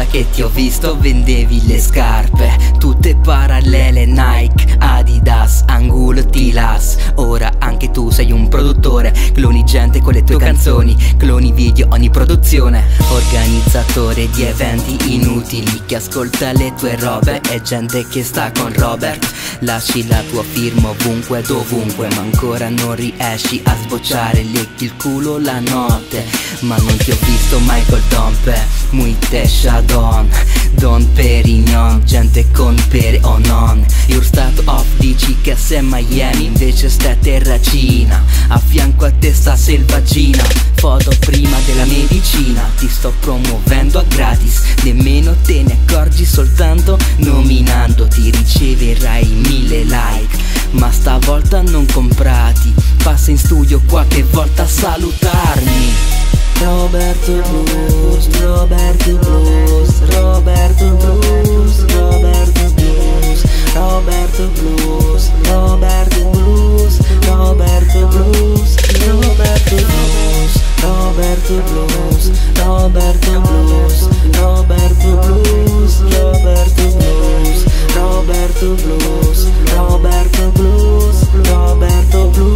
che ti ho visto vendevi le scarpe tutte parallele, Nike, Adidas, Angulo, Tilas. Ora anche tu sei un produttore, cloni gente con le tue canzoni, cloni video ogni produzione. Organizzatore di eventi inutili, che ascolta le tue robe, e gente che sta con Robert. Lasci la tua firma ovunque, dovunque, ma ancora non riesci a sbocciare. Lecchi il culo la notte, ma non ti ho visto mai col dompe. Muite Chardon, Don Perignon, gente con pere o non. Your state of dici che sei Miami, invece stai a Terracina. A fianco a te sta selvaggina, foto prima della medicina. Ti sto promuovendo a gratis, nemmeno te ne accorgi, soltanto nominandoti riceverai 1000 like. Ma stavolta non comprati, passa in studio qualche volta a salutarmi. Roberto Blues, Roberto Blues, Roberto Blues, Roberto Blues, Roberto Blues, Roberto Blues, Roberto Blues, Roberto Blues, Roberto Blues, Roberto Blues, Roberto Blues, Roberto Blues, Roberto Blues, Roberto Blues, Roberto Blues.